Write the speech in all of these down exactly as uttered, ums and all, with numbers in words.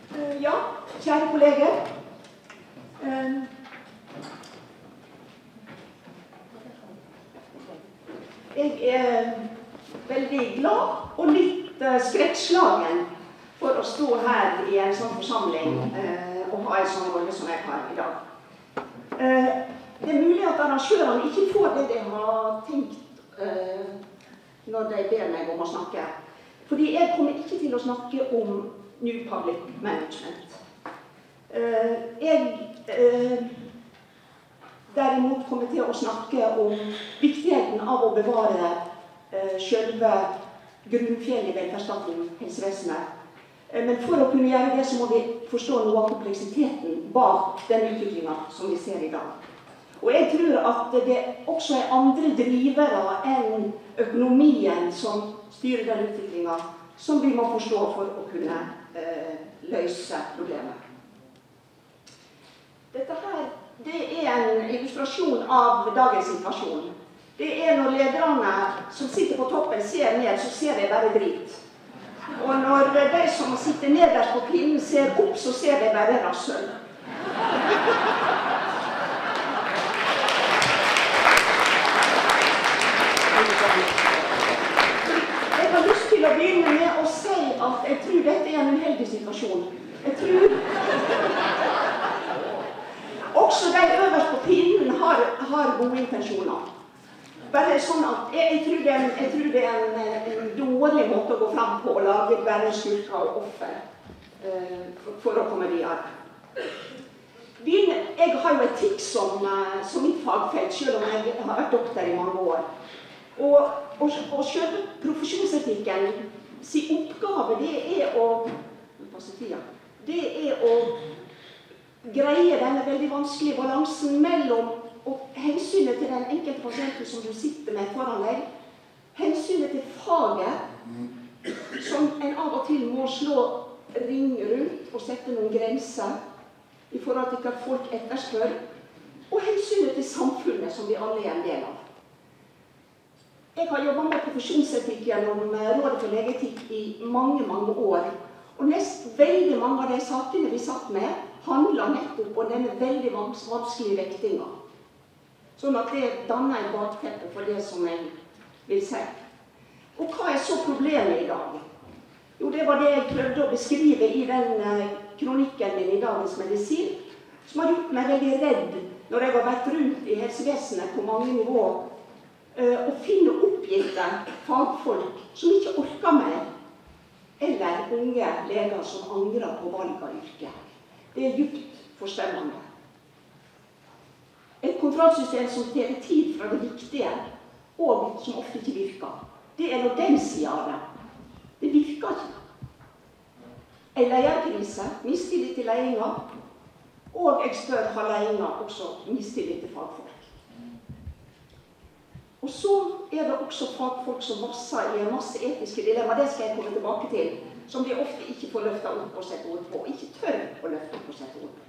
Uh, ja, kjære kolleger. Uh, jeg er veldig glad og litt uh, skrekkslagen for å stå her i en sånn forsamling uh, og ha en sånn rolle som jeg har i dag. Uh, det er mulig at arrangørene ikke får det de har tenkt uh, når de ber meg om å snakke. Fordi jeg kommer ikke til å snakke om New Public Management. Uh, jeg uh, derimot kommer til å snakke om viktigheten av å bevare uh, selve grunnfjellet i velferdsstaten, helsevesenet. Uh, men for å kunne gjøre det, så må vi forstå noe av kompleksiteten bak den utviklingen som vi ser i dag. Og jeg tror at det også er andre drivere enn økonomien som styrer den utviklingen, som vi må forstå for å kunne uh, løse problemet. Dette her, det er en illustrasjon av dagens situasjon. Det er når lederne som sitter på toppen ser ned, så ser de bare drit. Og når de som sitter nederst på pinnen ser opp, så ser de bare rassøl. Jeg har lyst til å begynne med å si at jeg tror dette er en uheldig situasjon. Jeg tror også de øverst på pinnen har, har gode intensjoner. Bare sånn at jeg, jeg tror det er, en, jeg tror det er en, en dårlig måte å gå frem på å lage bare skurker og offer uh, for, for å komme videre. Jeg har jo etikk som, uh, som mitt fagfelt, selv om jeg har vært doktor i mange år. Og, og, og selv profesjonsetikken sin oppgave, det er å, det er å greie denne veldig vanskelige balansen mellom og hensynet til den enkelte pasienten som du sitter med foran deg, hensynet til faget, som en av og til må slå ring rundt og sette noen grenser i forhold til hva folk etterspør, og hensynet til samfunnet som vi alle er en del av. Jeg har jobbet med profesjonsetikk gjennom Rådet for legeetikk i mange, mange år, og nest veldig mange av de sakene vi satt med, handler nettopp om denne veldig vanskelige vektinga. Sånn at det danner en bakteppe for det som jeg vil si. Og hva er så problemet i dag? Jo, det var det jeg prøvde å beskrive i den kronikken min i Dagens Medisin, som har gjort meg veldig redd når jeg har vært rundt i helsevesenet på mange nivåer, og finne oppgitte fagfolk som ikke orker mer, eller unge leger som angrer på valg av yrke. Det er dypt forstemmende. Et kontrollsystem som tar tid fra det viktige, og som ofte ikke virker. Det er når den sier av det. Det virker ikke. En lederkrise, mistillit til ledinga, og jeg spør, har ledinga også mistillit til fagfolk? Og så er det også fagfolk som masser i en masse etiske dilemma, det skal jeg komme tilbake til, som de ofte ikke får løftet opp og sette ord på, og ikke tør å løfte opp og sette ord på.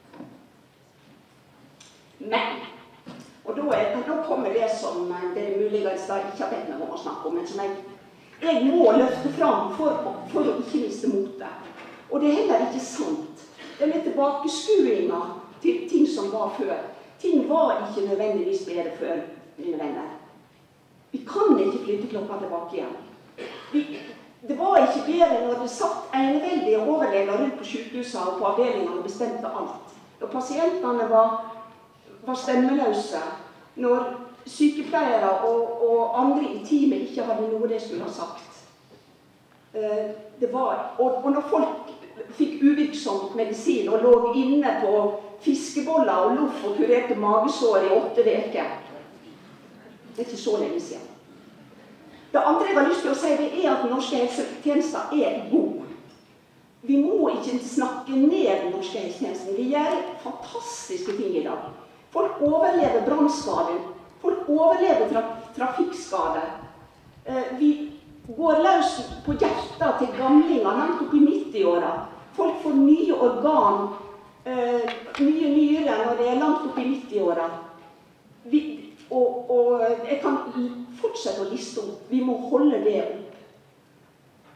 Men, og da, er, da kommer det som det er muligvis da ikke har bedt meg om å snakke om, men som jeg, jeg må løfte fram for, for å ikke miste motet. Og det er heller ikke sant. Det er tilbakeskuinger til ting som var før. Ting var ikke nødvendigvis bedre før, mine venner. Vi kan ikke flytte klokka tilbake igjen. Vi, det var ikke bedre når det satt eneveldige overleger rundt på sykehusene og på avdelingene og bestemte alt. Når pasientene var, var stemmeløse, når sykepleiere og, og andre i teamet ikke hadde noe de skulle ha sagt. Det var, og, og når folk fikk uvirksom medisin og lå inne på fiskeboller og loff og kurerte magesår i åtte veker. Det er ikke så lenge siden. Det andre jeg har lyst til å si, det er at norske helsetjenester er gode. Vi må ikke snakke ned norske helsetjenester. Vi gjør fantastiske ting i dag. Folk overlever brannskader. Folk overlever tra trafikkskader. Vi går løs på hjertet til gamlinger langt opp i nitti-åra. Folk får nye organ, nye nyrer når det er langt opp i nitti-åra. Vi Og, og jeg kan fortsette å liste opp. Vi må holde det opp.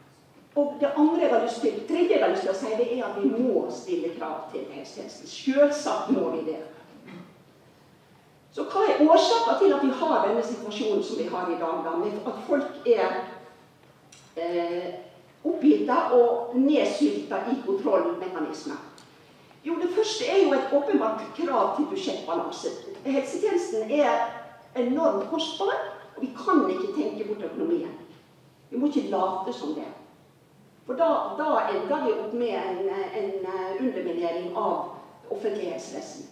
Og det andre jeg har lyst til, tredje jeg har lyst til å si, det er at vi må stille krav til helsetjenesten. Selvsagt må vi det. Så hva er årsaken til at vi har denne situasjonen som vi har i dag, da, med at folk er eh, oppgitte og nedsylta i kontrollmekanismer? Jo, det første er jo et åpenbart krav til budsjettbalanse. Helsetjenesten er enormt kostbar, og vi kan ikke tenke bort økonomien. Vi må ikke late som det. For da, da ender vi opp med en, en underminering av offentlig helsevesen.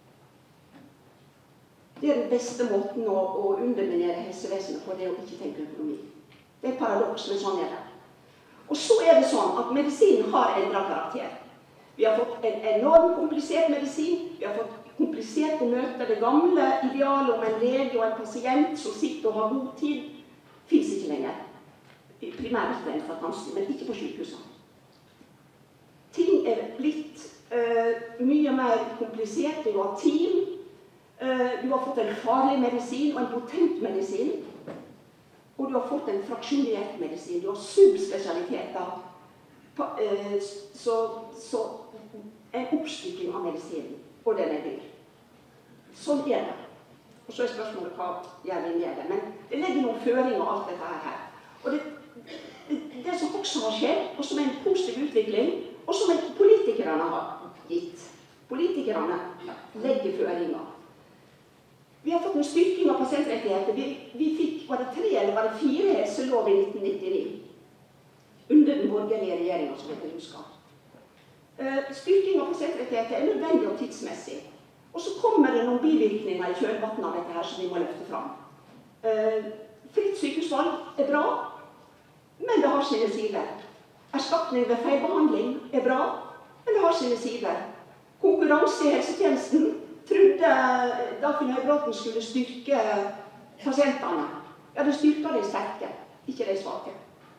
Det er den beste måten å, å underminere helsevesenet på, det er å ikke tenke økonomi. Det er paradoks, men sånn er det. Og så er det sånn at medisinen har endret karakter. Vi har fått en enormt komplisert medisin. Vi har fått kompliserte møter. Det gamle idealet om en lege og en pasient som sitter og har god tid, finnes ikke lenger. Primærhelsetjenesten, men ikke på sykehusene. Ting er blitt uh, mye mer komplisert. Du har team. Uh, du har fått en farlig medisin og en potent medisin. Og du har fått en fraksjonert medisin. Du har subspesialiteter. Pa, uh, så, så en oppstykking av medisinen. Og den er dyr. Sånn er det. Og så er spørsmålet hva gjør vi med det. Men det legger noen føringer og alt dette her. Og det, det, det som også har skjedd, og som er en positiv utvikling, og som politikerne har gitt. Politikerne legger føringer. Vi har fått en styrking av pasientrettigheter. Vi, vi fikk, var det tre eller var det fire helselov i nitten nittini? Under den borgerlige regjeringen, som jeg husker. Uh, styrking av pasientrettigheter er nødvendig og tidsmessig. Og så kommer det noen bivirkninger i kjølvannet av dette her som vi må løfte fram. Uh, fritt sykehusvalg er bra, men det har sine sider. Erstatning ved feilbehandling er bra, men det har sine sider. Konkurranse i helsetjenesten trodde Dagfinn Høybråten skulle styrke pasientene. Ja, det styrker de sterke, ikke de svake.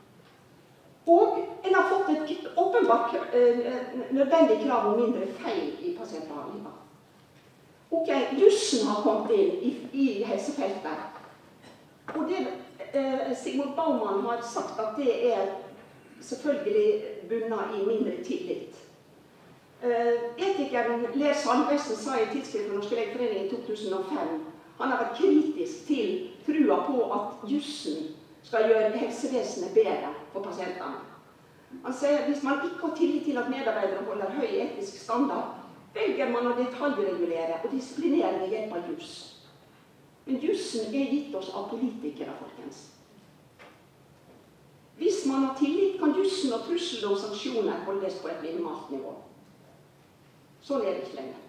Og en har fått et åpenbart nødvendig krav om mindre feil i pasientbehandlingen. Ok, jussen har kommet inn i, i helsefeltet. Og det, eh, Sigmund Baumann har sagt at det er selvfølgelig bunnet i mindre tillit. Eh, etikeren Ler Sandvesen sa i Tidsskrift for Norske Legeforening i to tusen og fem, han har vært kritisk til trua på at jussen skal gjøre helsevesenet bedre for pasientene. Han sier at hvis man ikke har tillit til at medarbeidere holder høy etisk standard, velger man å detaljregulere og disiplinere ved hjelp av juss. Men jussen er gitt oss av politikere, folkens. Hvis man har tillit, kan jussen og trusselen om sanksjoner holdes på et minimalt nivå. Sånn er det ikke lenger.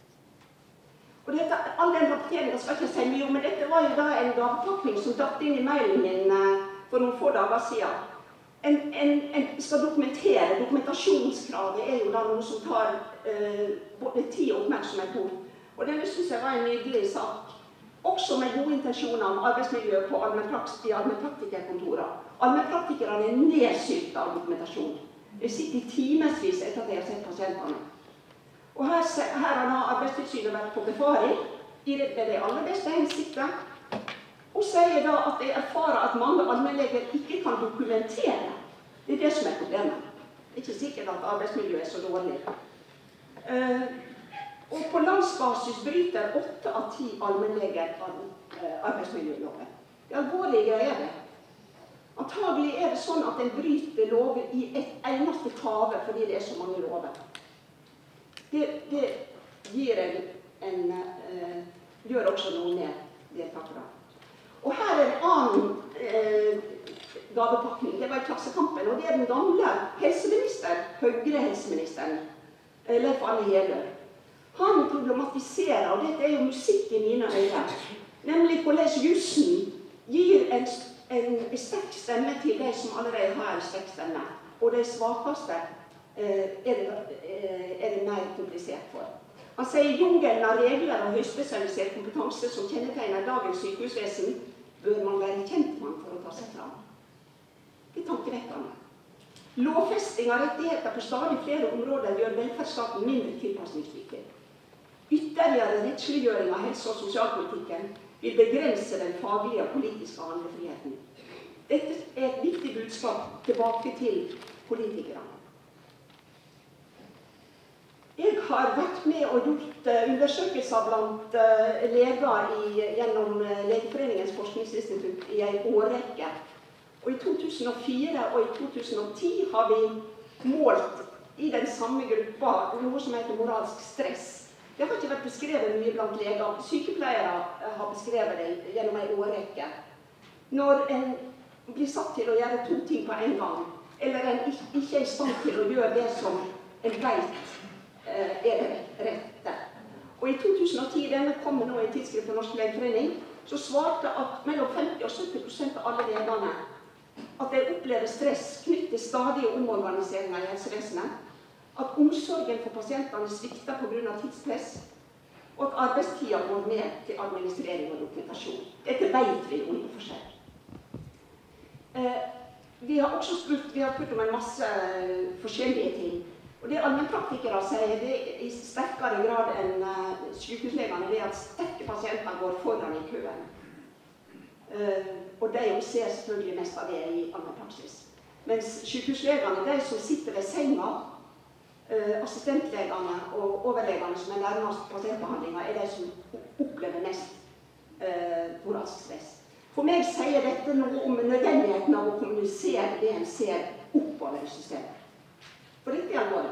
Og dette, all den rapporteringen skal ikke si mye om, men dette var jo da en gavepakning som datt inn i mailen min for noen få dager siden. En, en, en skal dokumentere. Dokumentasjonskravet er jo da noe som tar eh, både tid og oppmerksomhet bort. Og det synes jeg var en nydelig sak. Også med gode intensjoner om arbeidsmiljø på allmennprakt- i allmennpraktikerkontorer. Allmennpraktikerne er nedsylt av dokumentasjon. De sitter i timesvis etter at de har sett pasientene. Og her, her har da Arbeidstilsynet vært på befaring i det, det aller beste hensikter, og sier da at de erfarer at mange allmennleger ikke kan dokumentere. Det er det som er problemet. Det er ikke sikkert at arbeidsmiljøet er så dårlig. Uh, og på landsbasis bryter åtte av ti allmennleger av uh, arbeidsmiljøloven. Det alvorlige er det. Antagelig er det sånn at en bryter lover i et eneste tave fordi det er så mange lover. Det, det gir en, en uh, gjør også noe med deltakere. Og her er en annen uh, gavepakning. Det var i Klassekampen, og det er den gamle helseministeren, Høyre-helseministeren, uh, Leif Arne Heløe. Han problematiserer, og dette er jo musikk i mine øyne, nemlig hvordan jussen gir en, en sterk stemme til de som allerede har en sterk stemme, og de svakeste Er det, er det mer komplisert for. Han sier jungelen av regler og høyspesialisert kompetanse som kjennetegner dagens sykehusvesen, bør man være kjent med for å ta seg fram. Det er tankevekkende. Lovfesting av rettigheter på stadig flere områder gjør velferdsstaten mindre tilpasningsdyktig. Ytterligere rettsliggjøring av helse- og sosialpolitikken vil begrense den faglige og politiske handlefriheten. Dette er et viktig budskap tilbake til politikerne. Jeg har vært med og gjort undersøkelser blant leger i, gjennom Legeforeningens forskningsinstitutt i en årrekke. Og i to tusen og fire og i to tusen og ti har vi målt i den samme gruppa noe som heter moralsk stress. Det har ikke vært beskrevet mye blant leger. Sykepleiere har beskrevet det gjennom en årrekke. Når en blir satt til å gjøre to ting på en gang, eller en ikke er i stand til å gjøre det som en vet er det rette. Og i to tusen og ti, denne kommer nå i Tidsskrift for Norsk Legeforening, så svarte at mellom femti og sytti prosent av alle legene at de opplever stress knyttet til stadige omorganiseringer i helsevesenet, at omsorgen for pasientene svikter på grunn av tidspress, og at arbeidstida går med til administrering og dokumentasjon. Dette vet vi om for seg. Eh, vi har også spurt, vi har spurt om en masse forskjellige ting. Og det allmennpraktikere sier, det i sterkere grad enn uh, sykehuslegene, det er at sterke pasienter går foran i køen. Uh, og de ser selvfølgelig mest av det i allmennpraksis. Mens sykehuslegene, de som sitter ved senga, uh, assistentlegene og overlegene som er nærmest pasientbehandlinger, er de som opplever mest uh, moralsk stress. For meg sier dette noe om nødvendigheten av å kommunisere det en ser oppover i systemet. For dette er alvorlig.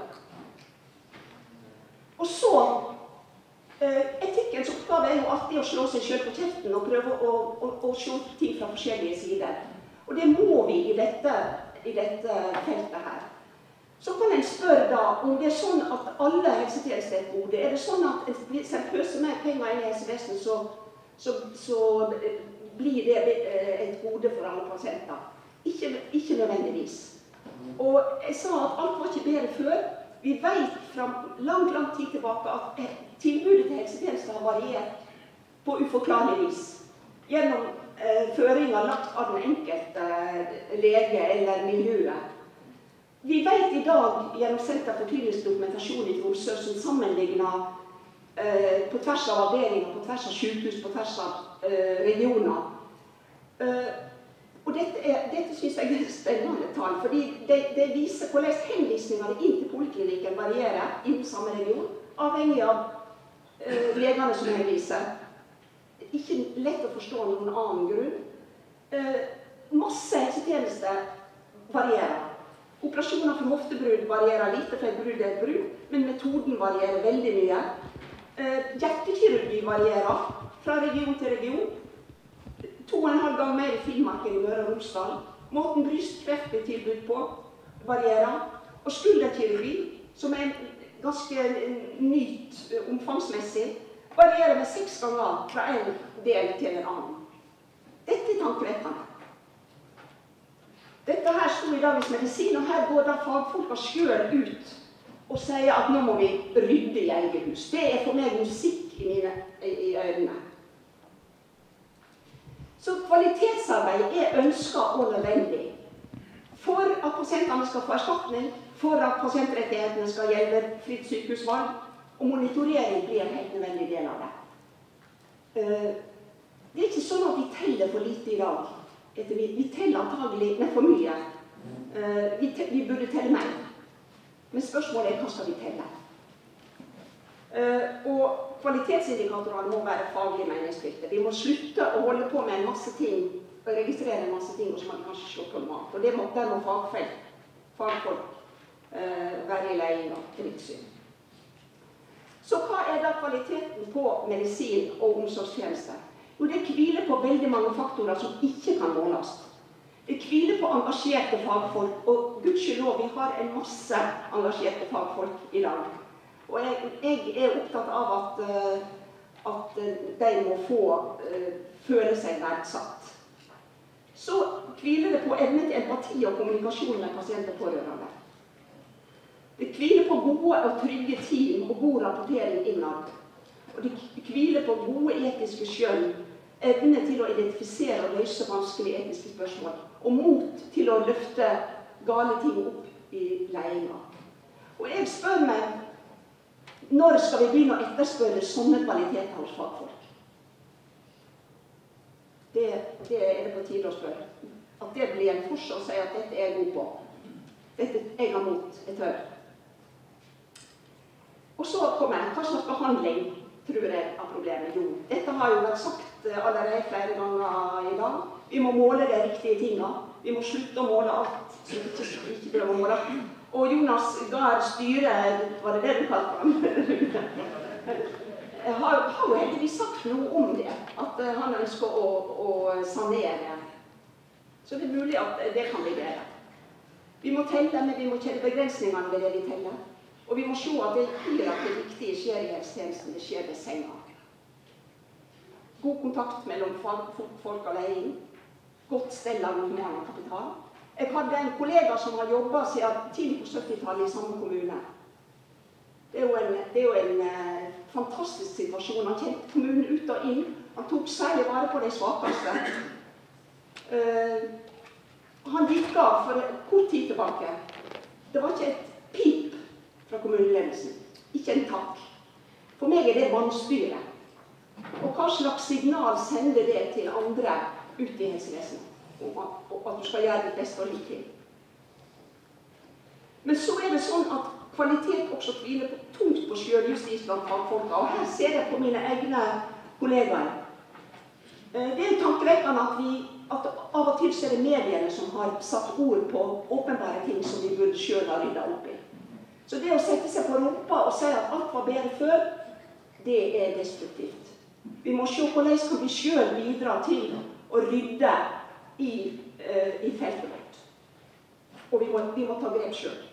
Og så, eh, etikkens oppgave er jo alltid å slå seg selv på kjeften og prøve å, å, å se ting fra forskjellige sider. Og det må vi i dette, i dette feltet her. Så kan en spørre da om det er sånn at alle helsetjenester er gode. Er det sånn at hvis en pøser mer penger inn i helsevesenet, så, så, så blir det et gode for alle pasienter? Ikke, ikke nødvendigvis. Og jeg sa at alt var ikke bedre før. Vi vet fra lang, lang tid tilbake at tilbudet til helsetjenester har variert på uforklarlig vis. Gjennom eh, føringer lagt av den enkelte eh, lege eller miljøet. Vi vet i dag gjennom Senter for klinisk dokumentasjon i Tromsø som sammenligner eh, på tvers av avdelinger, på tvers av sykehus, på tvers av eh, regioner. Eh, Og dette, er, dette synes jeg er spennende tall, fordi det, det viser hvordan henvisningene inn til poliklinikken varierer innen samme region, avhengig av eh, legene som henviser. Ikke lett å forstå noen annen grunn. Eh, masse helsetjenester varierer. Operasjoner for hoftebrudd varierer lite, for et brudd er et brudd, men metoden varierer veldig mye. Eh, hjertekirurgi varierer fra region til region. To og en halv gang mer i Finnmark enn i Møre og Romsdal. Måten brystkreft blir tilbudt på varierer. Og skulderkirurgi, som er ganske nytt omfangsmessig, varierer med seks ganger fra en del til en annen. Dette er tankevekkende. Dette her sto i Dagens Medisin, og her går da fagfolka selv ut og sier at nå må vi rydde i eget hus. Det er for meg musikk i mine i øynene. Så kvalitetsarbeid er ønsket og nødvendig for at pasientene skal få erstatning, for at pasientrettighetene skal gjelde fritt sykehusvalg, og monitorering blir en helt nødvendig del av det. Det er ikke sånn at vi teller for lite i dag. Vi teller antagelig med for mye. Vi, vi burde telle mer. Men spørsmålet er hva skal vi telle? Og kvalitetsindikatorene må være faglig meningsfylte. Vi må slutte å holde på med en masse ting, og registrere en masse ting, og så må vi kanskje slå på mat. Og det må, der må fagfelt, fagfolk eh, være i leien og tilsyn. Så hva er da kvaliteten på medisin og omsorgstjenester? Jo, det hviler på veldig mange faktorer som ikke kan måles. Det hviler på engasjerte fagfolk, og gudskjelov, vi har en masse engasjerte fagfolk i dag. Og jeg, jeg er opptatt av at, uh, at de må få uh, føle seg verdsatt. Så hviler det på evne til empati og kommunikasjon med pasient og pårørende. Det hviler på gode og trygge team og god rapportering innad. Og det hviler på gode etiske skjønn, evne til å identifisere og løse vanskelige etiske spørsmål, og mot til å løfte gale ting opp i leiinga. Og jeg spør meg, når skal vi begynne å etterspørre sånne kvaliteter hos fagfolk? Det, det er det på tide å spørre. at det blir en forse og sier at dette er jeg god på. Dette jeg har mot, jeg tør. Og så kommer hva slags behandling, tror jeg, av problemet. Jo, dette har jo vært sagt allerede flere ganger i dag. Vi må måle de riktige tingene. Vi må slutte å måle alt som ikke, ikke blir å måle. Og Jonas Gahr Styre, var det det du kalte ham? har, har jo heldigvis sagt noe om det, at han ønsker å, å sanere. Så det er mulig at det kan bli bedre. Vi må telle, men vi må kjenne begrensningene ved det vi teller. Og vi må se at det gjør at det viktige skjer i helsetjenesten, det skjer ved senga. God kontakt mellom fagfolk og leding, godt stell av human kapital. Jeg hadde en kollega som har jobbet siden tidlig på syttitallet i samme kommune. Det er jo en, det er jo en eh, fantastisk situasjon. Han kjente kommunen ut og inn. Han tok særlig vare på de svakeste. Uh, han gikk av for kort tid tilbake. Det var ikke et pip fra kommuneledelsen. Ikke en takk. For meg er det vannstyre. Og hva slags signal sender det til andre ut i helsevesenet? Og at du skal gjøre det beste og litt til. Men så er det sånn at kvalitet også tviler på, tungt på selvjustis blant fagfolka. Og her ser jeg på mine egne kollegaer. Det er tankevekkende at, vi, at av og til er det mediene som har satt ord på åpenbare ting som vi burde selv ha ryddet opp i. Så det å sette seg på rumpa og si at alt var bedre før, det er destruktivt. Vi må se hvordan skal vi selv bidra til å rydde i, uh, i feltet vårt. Og vi må, vi må ta grep selv.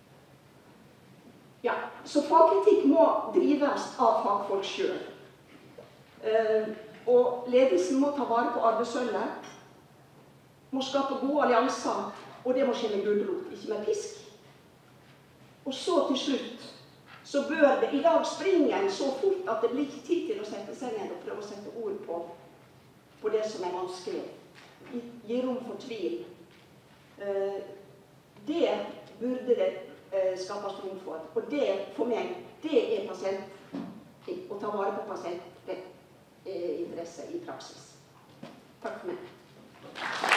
Ja, så fagkritikk må drives av fagfolk selv. Uh, og ledelsen må ta vare på arbeidssølvet, må skape gode allianser, og det må skje med gulrot, ikke med pisk. Og så til slutt, så bør det i dag springe en så fort at det blir ikke tid til å sette seg ned og prøve å sette ord på, på det som er vanskelig. Gi rom for tvil. Det burde det skapes rom for. Og det, for meg, det er pasient, å ta vare på pasientinteresse i praksis. Takk for meg.